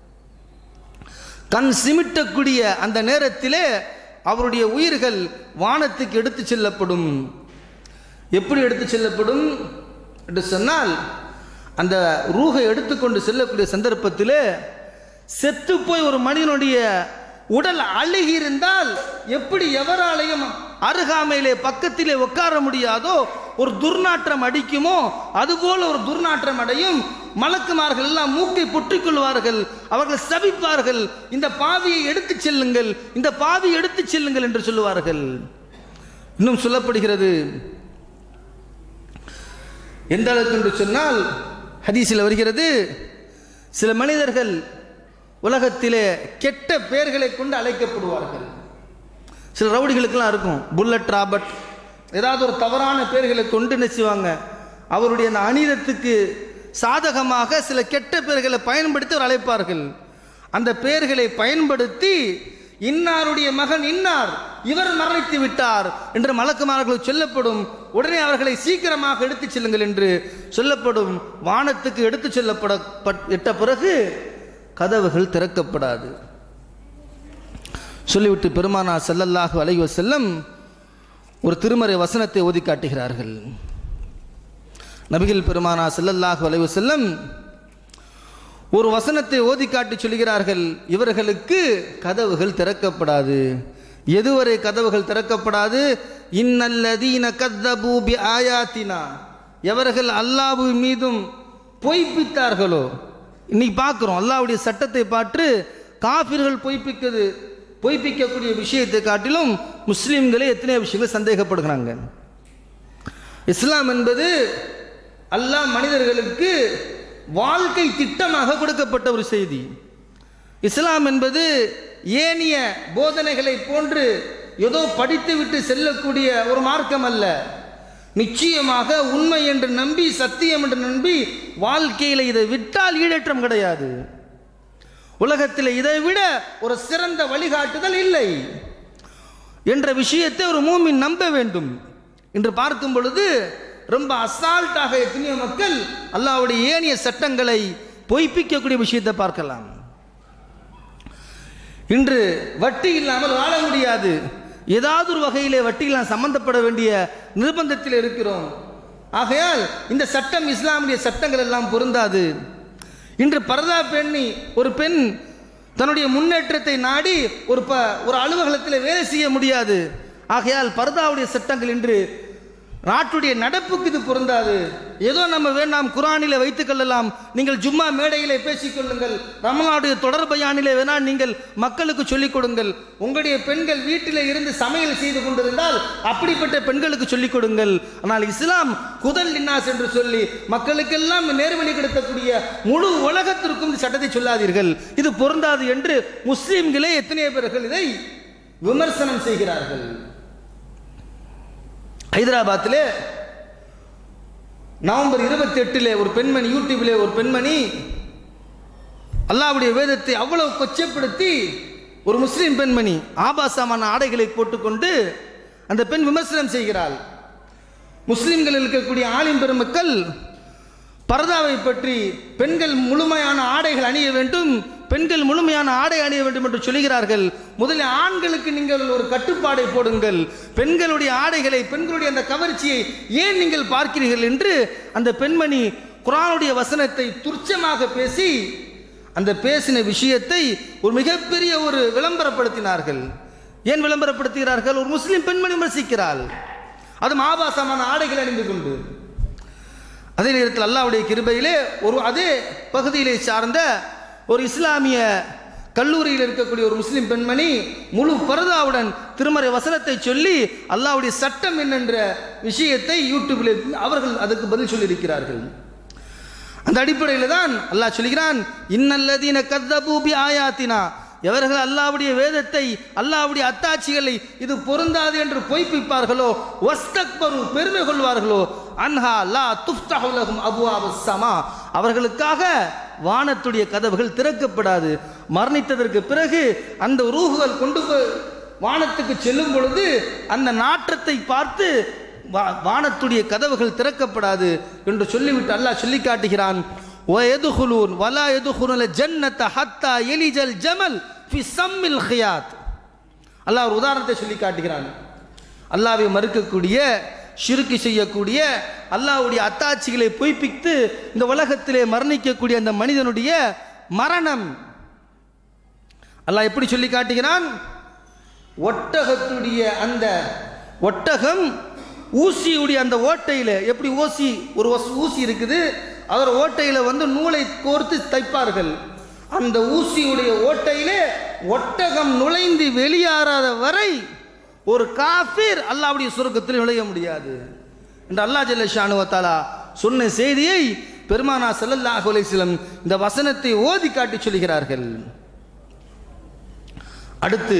கண் சிமிட்டக்கூடிய அந்த நேரத்திலே அவருடைய உயிர்கள் வானத்துக்கு எடுத்து செல்லப்படும். எப்படி எடுத்து செல்லப்படும் என்று சொன்னால், அந்த ரூஹை எடுத்துக்கொண்டு செல்லக்கூடிய சந்தர்ப்பத்திலே செத்து போய் ஒரு மனிதனுடைய உடல் அழுகி இருந்தால் எப்படி எவராலையும் அருகாமையிலே பக்கத்திலே உட்கார முடியாதோ ஒரு துர்நாற்றம் அடிக்குமோ அதுபோல ஒரு துர்நாற்றம் அடையும். மலக்குமார்கள் எல்லாம் மூக்கை பொற்றிக் கொள்வார்கள், அவர்கள் சபிப்பார்கள், இந்த பாவியை எடுத்து செல்லுங்கள், இந்த பாவியை எடுத்து செல்லுங்கள் என்று சொல்லுவார்கள். இன்னும் சொல்லப்படுகிறது, எந்த அளவுக்கு என்று சொன்னால் ஹதீஸில் வருகிறது, சில மனிதர்கள் உலகத்திலே கெட்ட பெயர்களை கொண்டு அழைக்கப்படுவார்கள். சில ரவுடிகளுக்கெல்லாம் இருக்கும், புல்லட் ராபர்ட், ஏதாவது ஒரு தவறான பெயர்களை கொண்டு நினைச்சுவாங்க. அவருடைய அந்த அநீதத்துக்கு சாதகமாக சில கெட்ட பெயர்களை பயன்படுத்தி அவர் அழைப்பார்கள். அந்த பெயர்களை பயன்படுத்தி இன்னாருடைய மகன் இன்னார், இவர் மரணித்து விட்டார் என்று மலக்குமார்கள் சொல்லப்படும். உடனே அவர்களை சீக்கிரமாக எடுத்துச் செல்லுங்கள் என்று சொல்லப்படும். வானத்துக்கு எடுத்து செல்லப்பட இட்ட பிறகு கதவுகள் திறக்கப்படாது. சொல்லிவிட்டு பெருமானார் ஸல்லல்லாஹு அலைஹி வஸல்லம் ஒரு திருமறை வசனத்தை ஓதி காட்டுகிறார்கள். நபிகள் பெருமானார் ஸல்லல்லாஹு அலைஹி வஸல்லம் ஒரு வசனத்தை ஓதி காட்டி சொல்கிறார்கள், இவர்களுக்கு கதவுகள் திறக்கப்படாது. எதுவரை கதவுகள் திறக்கப்படாது? இன்னல்லதீன கத்தபூ பி ஆயாத்தினா, எவர்கள் அல்லாஹ்வின் மீதும் பொய்ப்பித்தார்களோ. இன்னைக்கு பார்க்குறோம் அல்லாஹ்வுடைய சட்டத்தை பார்த்து காஃபிர்கள் பொய்ப்பிக்கிறது, பொய்ப்பிக்கக்கூடிய விஷயத்தை காட்டிலும் முஸ்லீம்களே எத்தனை விஷயங்கள் சந்தேகப்படுகிறாங்க. இஸ்லாம் என்பது அல்லாஹ் மனிதர்களுக்கு வாழ்க்கை திட்டமாக கொடுக்கப்பட்ட ஒரு செய்தி. இஸ்லாம் என்பது ஏனைய போதனைகளை போன்று ஏதோ படித்துவிட்டு செல்லக்கூடிய ஒரு மார்க்கம் அல்ல. நிச்சயமாக உண்மை என்று நம்பி, சத்தியம் என்று நம்பி வாழ்க்கையில் இதை விட்டால் ஈடேற்றம் கிடையாது. உலகத்தில் இதை விட ஒரு சிறந்த வழிகாட்டுதல் இல்லை என்ற விஷயத்தை ஒரு மூமின் நம்ப வேண்டும். இன்று பார்க்கும் பொழுது ரொம்ப அசால்ட்டாக எத்தனையோ மக்கள் அல்லாஹ்வுடைய ஏனைய சட்டங்களை பொய்ப்பிக்கக்கூடிய விஷயத்தை பார்க்கலாம். இன்று வட்டி இல்லாமல் வாழ முடியாது, ஏதாவது ஒரு வகையிலே வட்டியில் சம்பந்தப்பட வேண்டிய நிர்பந்தத்தில் இருக்கிறோம். ஆகையால் இந்த சட்டம், இஸ்லாமிய சட்டங்கள் எல்லாம் பொருந்தாது. இன்று பரதா பெண்ணி ஒரு பெண் தன்னுடைய முன்னேற்றத்தை நாடி ஒரு ப ஒரு அலுவலகத்தில் வேலை செய்ய முடியாது. ஆகையால் பரதாவுடைய சட்டங்கள் இன்று நாட்டுடைய நடப்புக்கு இது பொருந்தாது. ஏதோ நம்ம வேண்டாம் குர்ஆனிலே வைத்துக் கொள்ளலாம், நீங்கள் ஜும்மா மேடையிலே பேசிக்கொள்ளுங்கள், ரமலானுடைய தொடர் பயானிலே வேணால் நீங்கள் மக்களுக்கு சொல்லிக் கொடுங்கள். உங்களுடைய பெண்கள் வீட்டிலே இருந்து சமையல் செய்து கொண்டிருந்தால் அப்படிப்பட்ட பெண்களுக்கு சொல்லிக் கொடுங்கள். ஆனால் இஸ்லாம் குதல் லின்னாஸ் என்று சொல்லி மக்களுக்கெல்லாம் நேர்வழி கிடைக்கக்கூடிய முழு உலகத்திற்கும் இந்த சட்டத்தை சொல்லாதீர்கள், இது பொருந்தாது என்று முஸ்லிம்களே எத்தனையோ பேர்கள் இதை விமர்சனம் செய்கிறார்கள். ஹைதராபாத்திலே நவம்பர் இருபத்தி எட்டிலே ஒரு பெண்மணி, யூடியூபிலே ஒரு பெண்மணி அல்லாஹ்வுடைய வேதத்தை அவ்வளவு கொச்சைப்படுத்தி, ஒரு முஸ்லீம் பெண்மணி ஆபாசமான ஆடைகளை போட்டுக்கொண்டு அந்த பெண் விமர்சனம் செய்கிறாள். முஸ்லிம்கள் இருக்கக்கூடிய ஆலிம் பெருமக்கள் பரதாவை பற்றி பெண்கள் முழுமையான ஆடைகள் அணிய வேண்டும், பெண்கள் முழுமையான ஆடை அணிய வேண்டும் என்று சொல்கிறார்கள். முதலில் ஆண்களுக்கு நீங்கள் ஒரு கட்டுப்பாடை போடுங்கள், பெண்களுடைய ஆடைகளை, பெண்களுடைய அந்த கவர்ச்சியை ஏன் நீங்கள் பார்க்கிறீர்கள் என்று அந்த பெண்மணி குர்ஆனுடைய வசனத்தை துச்சமாக பேசி அந்த பேசின விஷயத்தை ஒரு மிகப்பெரிய ஒரு விளம்பரப்படுத்தினார்கள். ஏன் விளம்பரப்படுத்துகிறார்கள்? ஒரு முஸ்லிம் பெண்மணி விமர்சிக்கிறாள், அதுவும் ஆபாசமான ஆடைகள் அணிந்து கொண்டு. அதே நேரத்தில் அல்லாஹ்வுடைய கிருபையிலே ஒரு அதே பகுதியிலே சார்ந்த ஒரு இஸ்லாமிய கல்லூரியில் இருக்கக்கூடிய ஒரு முஸ்லிம் பெண்மணி முழு பரதாவுடன் திருமறை வசனத்தை சொல்லி அல்லாஹ்வுடைய சட்டம் என்னென்ற விஷயத்தை யூடியூபில் அவர்கள் அதுக்கு பதில் சொல்லியிருக்கிறார்கள். அந்த அடிப்படையில் தான் அல்லாஹ் சொல்கிறான், இன்னல்லதீன கத்தபூ பி ஆயாத்தினா, எவர்கள் அல்லாஹ்வுடைய வேதத்தை, அல்லாஹ்வுடைய அத்தாட்சிகளை இது பொருந்தாது என்று பொய்ப்பிப்பார்களோ, வஸ்தக்பரு பெருமை கொள்வார்களோ, அன்ஹா லா துஃப்தஹு லஹும் அப்வாபுஸ் ஸமா, அவர்களுக்காக வானத்துடைய கதவுகள் திறக்கப்படாது. மரணித்ததற்கு பிறகு அந்த ரூஹுகள் கொண்டு வானத்துக்கு செல்லும் பொழுது அந்த நாற்றத்தை பார்த்து வானத்துடைய கதவுகள் திறக்கப்படாது என்று சொல்லிவிட்டு அல்லாஹ் சொல்லி காட்டுகிறான். وَيَدْخُلُونَ وَلَا يَدْخُلُونَ الْجَنَّةَ حَتَّى يَلِجَ الْجَمَلُ فِي سَمِّ الْخِيَاطِ. அல்லாஹ் ஒரு உதாரணத்தை சொல்லி காட்டுகிறான். அல்லாஹ்வை மறுக்கக்கூடிய, ஷிர்க் செய்யக்கூடிய, அல்லாஹ்வுடைய அத்தாட்சிகளை பொய்ப்பித்து இந்த உலகத்திலே மரணிக்கக்கூடிய அந்த மனிதனுடைய மரணம் அல்லாஹ் எப்படி சொல்லி காட்டுகிறான்? ஒட்டகத்துடைய அந்த ஒட்டகம் ஊசியுடைய அந்த ஓட்டையில், எப்படி ஊசி ஒரு ஊசி இருக்குது, அவர் ஓட்டையில் வந்து நூலை கோர்த்து தைப்பார்கள். அந்த ஊசியுடைய ஓட்டையிலே ஒட்டகம் நுழைந்து வெளியேறாத வரை ஒரு காஃபிர் அல்லாஹ்வுடைய சொர்க்கத்தில் நுழைய முடியாது என்று அல்லாஹ் ஜல்ல ஷானு வ தஆலா சொன்ன செய்தியை பெருமானா ஸல்லல்லாஹு அலைஹி வஸல்லம் இந்த வசனத்தை ஓதி காட்டி சொல்கிறார்கள். அடுத்து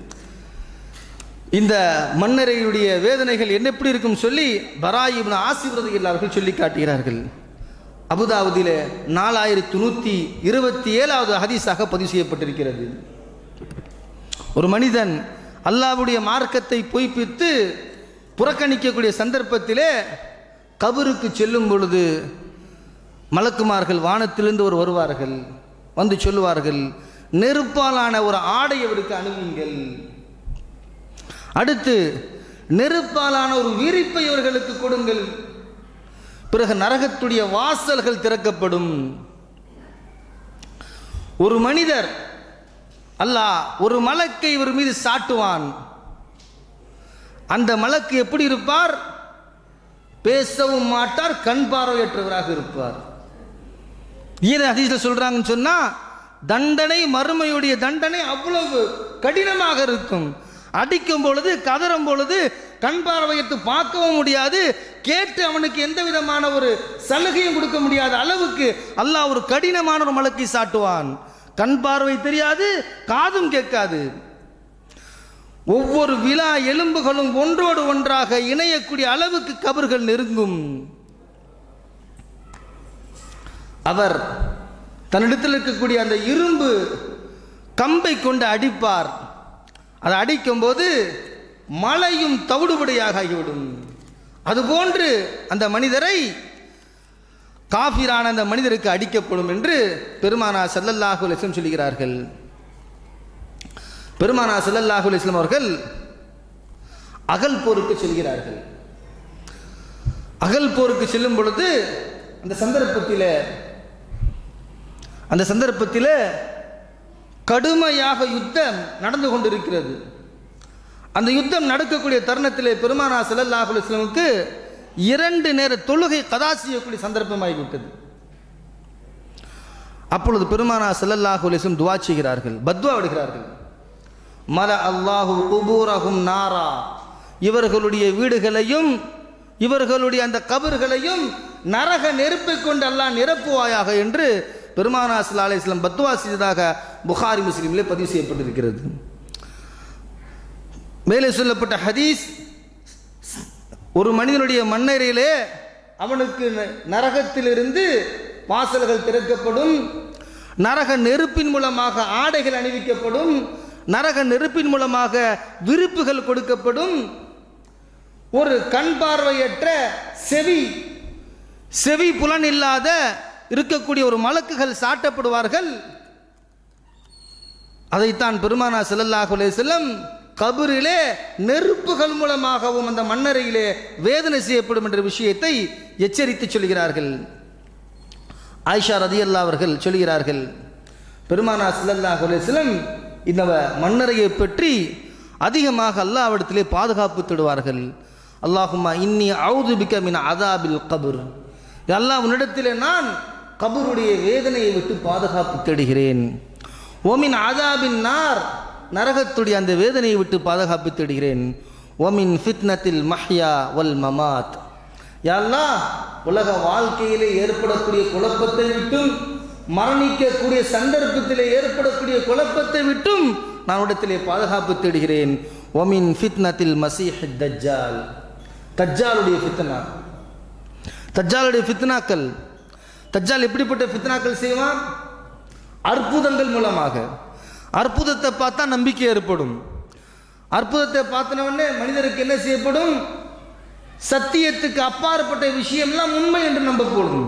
இந்த மன்னரையுடைய வேதனைகள் என்ன எப்படி இருக்கும் சொல்லி பராய் இப்னு ஆசிப் ரலியல்லாஹு அவர்கள் சொல்லி காட்டுகிறார்கள். அபுதாவுதிலே நாலாயிரத்தி நூற்றி இருபத்தி ஏழாவது ஹதீஸாக பதிவு செய்யப்பட்டிருக்கிறது. ஒரு மனிதன் அல்லாஹ்வுடைய மார்க்கத்தை பொய்ப்பித்து புறக்கணிக்கக்கூடிய சந்தர்ப்பத்திலே கபருக்கு செல்லும் பொழுது மலக்குமார்கள் வானத்திலிருந்து ஒரு வருவார்கள், வந்து சொல்லுவார்கள், நெருப்பாலான ஒரு ஆடை அவருக்கு அணிவிங்கள். அடுத்து நெருப்பாலான ஒரு விரிப்பை அவர்களுக்கு கொடுங்கள். பிறகு நரகத்துடைய வாசல்கள் திறக்கப்படும். ஒரு மனிதர் அல்லாஹ் ஒரு மலக்கை இவர் மீது சாட்டுவான். அந்த மலக்கு எப்படி இருப்பார்? பேசவும் மாட்டார், கண் பார்வையற்றவராக இருப்பார். ஏன் ஹதீஸ்ல சொல்றாங்கன்னு சொன்னா, தண்டனை, மறுமையுடைய தண்டனை அவ்வளவு கடினமாக இருக்கும். அடிக்கும் பொழுது, கதறும் பொழுது கண் பார்வையற்று பார்க்கவும் முடியாது, கேட்டு அவனுக்கு எந்த விதமான ஒரு சலுகையும் கொடுக்க முடியாத அளவுக்கு அல்லாஹ் ஒரு கடினமான ஒரு மலக்கை சாட்டுவான். கண் பார்வை தெரியாது, காதும் கேட்காது. ஒவ்வொரு விழா எலும்புகளும் ஒன்றோடு ஒன்றாக இணையக்கூடிய அளவுக்கு கபர்கள் நெருங்கும். அவர் தன்னிடத்தில் இருக்கக்கூடிய அந்த இரும்பு கம்பை கொண்டு அடிப்பார். அதை அடிக்கும் போது மலையும் தவிடுபடியாக ஆகிவிடும். அதுபோன்று அந்த மனிதரை, காஃபிரான அந்த மனிதருக்கு அடிக்கப்படும் என்று பெருமானார் ஸல்லல்லாஹு அலைஹி வஸல்லம் சொல்கிறார்கள். பெருமானார் ஸல்லல்லாஹு அலைஹி வஸல்லம் அவர்கள் அகல் போருக்கு செல்கிறார்கள். அகல் போருக்கு செல்லும் பொழுது அந்த சந்தர்ப்பத்தில் அந்த சந்தர்ப்பத்தில் கடுமையாக யுத்தம் நடந்து கொண்டிருக்கிறது. அந்த யுத்தம் நடக்கக்கூடிய தருணத்திலே பெருமானார் ஸல்லல்லாஹு அலைஹி வஸல்லமுக்கு இரண்டு நேர தொழுகை கதா செய்யக்கூடிய சந்தர்ப்பமாகிவிட்டது. அப்பொழுது பெருமானார் ஸல்லல்லாஹு அலைஹி வஸல்லம் துஆ செய்கிறார்கள், பத்வா விடுகிறார்கள். மல அல்லாஹு குபூரஹும் நாரா, இவர்களுடைய வீடுகளையும் இவர்களுடைய அந்த கபர்களையும் நரக நெருப்பை கொண்டு அல்லாஹ் நிரப்புவாயாக என்று பெருமானார் ஸல்லல்லாஹு அலைஹி வஸல்லம் பத்வா செய்ததாக புகாரி முஸ்லிமிலே பதிவு செய்யப்பட்டிருக்கிறது. மேலே சொல்லப்பட்ட ஹதீஸ், ஒரு மனிதனுடைய மண்ணறையிலே அவனுக்கு நரகத்திலிருந்து வாசல்கள் திறக்கப்படும், நரக நெருப்பின் மூலமாக ஆடைகள் அணிவிக்கப்படும், நரக நெருப்பின் மூலமாக விருப்புகள் கொடுக்கப்படும். ஒரு கண் பார்வையற்ற செவி செவி புலன் இல்லாத இருக்கக்கூடிய ஒரு மலக்குகள் சாட்டப்படுவார்கள். அதைத்தான் பெருமானார் ஸல்லல்லாஹு அலைஹி வஸல்லம் கபரிலே நெருப்புகள் மூலமாகவும் அந்த மண்ணறையிலே வேதனை செய்யப்படும் என்ற விஷயத்தை எச்சரித்து சொல்கிறார்கள். ஆயிஷா ரதியல்லாஹு அவர்கள் சொல்கிறார்கள், பெருமானார் ஸல்லல்லாஹு அலைஹி வஸல்லம் இந்த மண்ணறையை பற்றி அதிகமாக அல்லாஹ்விடத்திலே பாதுகாப்பு தேடுவார்கள். அல்லாஹும்மா இன்னி அஊது பிக மின் அஸாபில் கபர், அல்லாஹ் உன்னிடத்திலே நான் கபருடைய வேதனையை விட்டு பாதுகாப்பு தேடுகிறேன். ஓமின் அஸாபின் நார், நரகத்துடைய அந்த வேதனையை விட்டு பாதுகாப்பு தேடுகிறேன். ஓமின் ஃபித்னத்தில் மஹ்யா வல் மமாத், யா அல்லாஹ் உலக வாழ்க்கையிலே ஏற்படக்கூடிய குழப்பத்தை விட்டும், மரணிக்கக்கூடிய சந்தர்ப்பத்திலே ஏற்படக்கூடிய குழப்பத்தை விட்டும் நான் இடத்திலே பாதுகாப்பு தேடுகிறேன். ஒமின் ஃபித்னத்தில் மஸீஹ் தஜ்ஜால், தஜ்ஜாலுடைய ஃபித்னா, தஜ்ஜாலுடைய ஃபித்னாக்கள். தஜ்ஜால் எப்படிப்பட்ட ஃபித்னாக்கள் செய்வான்? அற்புதங்கள் மூலமாக. அற்புதத்தை பார்த்தா நம்பிக்கை ஏற்படும். அற்புதத்தை பார்த்தனவுடனே மனிதருக்கு என்ன செய்யப்படும்? சத்தியத்துக்கு அப்பாற்பட்ட விஷயம்லாம் உண்மை என்று நம்பப்படும்.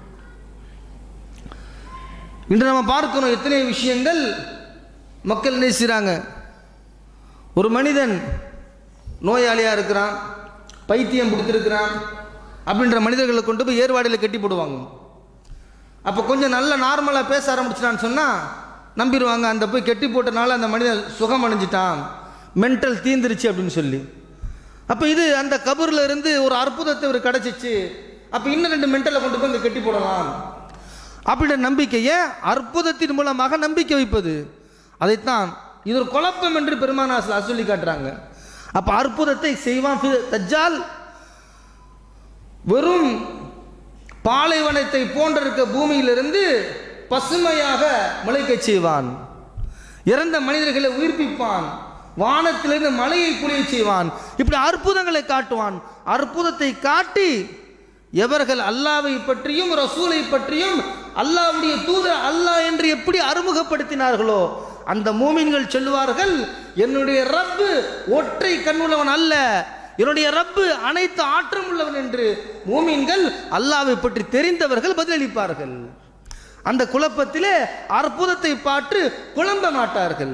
இன்று நம்ம பார்க்கணும் எத்தனை விஷயங்கள் மக்கள் நேசிக்கிறாங்க. ஒரு மனிதன் நோயாளியாக இருக்கிறான், பைத்தியம் பிடித்திருக்கிறான் அப்படின்ற மனிதர்களை கொண்டு போய் ஏர்வாடியில் கட்டி போடுவாங்க. அப்போ கொஞ்சம் நல்ல நார்மலாக பேச ஆரம்பிச்சிட்டான்னு சொன்னால் நம்பிடுவாங்க, அந்த போய் கட்டி போட்டனால அந்த மனிதன் சுகம் அடைஞ்சிட்டான், மென்டல் தீந்துருச்சு அப்படின்னு சொல்லி. அப்போ இது அந்த கபூரில் இருந்து ஒரு அற்புதத்தை ஒரு கிடச்சிச்சு, அப்போ இன்னும் ரெண்டு மென்டலை கொண்டு போய் இங்கே கட்டி போடலாம் அப்படின்ற நம்பிக்கையை அற்புதத்தின் மூலமாக நம்பிக்கை வைப்பது. அதைத்தான் இது ஒரு குழப்பம் என்று பெருமானார் சொல்லி காட்டுறாங்க. அப்போ அற்புதத்தை செய்வான் தஜ்ஜால். வெறும் பாலைவனத்தை போன்ற இருக்க பூமியிலிருந்து பசுமையாக முளைக்க செய்வான். இறந்த மனிதர்களை உயிர்ப்பிப்பான். வானத்திலிருந்து மலையை குளிய செய்வான். இப்படி அற்புதங்களை காட்டுவான். அற்புதத்தை காட்டி எவர்கள் அல்லாவை பற்றியும் ரசூலை பற்றியும் அல்லாவுடைய தூதர் அல்லாஹ் என்று எப்படி அறிமுகப்படுத்தினார்களோ அந்த மூமின்கள் சொல்லுவார்கள், என்னுடைய ரப்பு ஒற்றை கண்ணுள்ளவன் அல்ல, என்னுடைய ரப்பு அனைத்து ஆற்றல் உள்ளவன் என்று மூமின்கள் அல்லாவை பற்றி தெரிந்தவர்கள் பதிலளிப்பார்கள். அந்த குழப்பத்திலே அற்புதத்தை பார்த்து குழம்ப மாட்டார்கள்.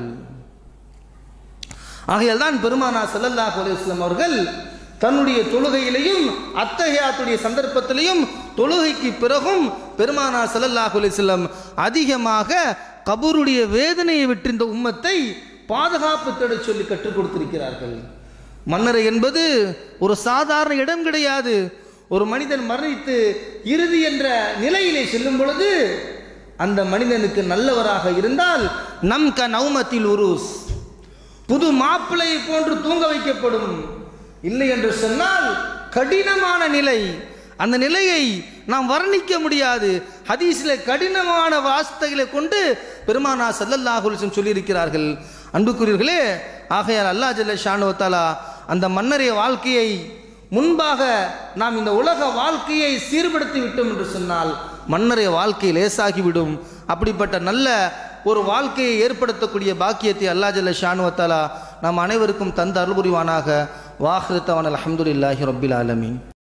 ஆகையால் தான் பெருமானார் ஸல்லல்லாஹு அலைஹி வஸல்லம் அவர்கள் தன்னுடைய தொழுகையிலையும் அத்தஹியாத்துடைய சந்தர்ப்பத்திலையும் தொழுகைக்கு பிறகும் பெருமானார் ஸல்லல்லாஹு அலைஹி வஸல்லம் அதிகமாக கபருடைய வேதனையை விட்டு இந்த உம்மத்தை பாதுகாப்பு தேட சொல்லி கற்றுக் கொடுத்திருக்கிறார்கள். மன்னரை என்பது ஒரு சாதாரண இடம் கிடையாது. ஒரு மனிதன் மரணித்து இறுதி என்ற நிலையிலே செல்லும் பொழுது அந்த மனிதனுக்கு நல்லவராக இருந்தால் நம் க நௌமத்தில் உருஸ், புது மாப்பிளை போன்று தூங்க வைக்கப்படும். இல்லை என்று சொன்னால் கடினமான நிலை, அந்த நிலையை நாம் வர்ணிக்க முடியாது. ஹதீஸில் கடினமான வார்த்தைகளை கொண்டு பெருமானா ஸல்லல்லாஹு அலைஹி வஸல்லம் சொல்லியிருக்கிறார்கள். அன்புக்குரியவர்களே, ஆகையால் அல்லாஹ் ஜல்ல ஷானு வ தஆலா அந்த மன்னரைய வாழ்க்கையை முன்பாக நாம் இந்த உலக வாழ்க்கையை சீர்படுத்தி விட்டோம் என்று சொன்னால் மன்னரைய வாழ்க்கை லேசாகிவிடும். அப்படிப்பட்ட நல்ல ஒரு வாழ்க்கையை ஏற்படுத்தக்கூடிய பாக்கியத்தை அல்லாஹ் ஜல்ல ஷானு வ தஆலா நாம் அனைவருக்கும் தந்த அருள் புரிவானாக. வாஹிரு தவானா அல்ஹம்துலில்லாஹி ரப்பில் ஆலமீன்.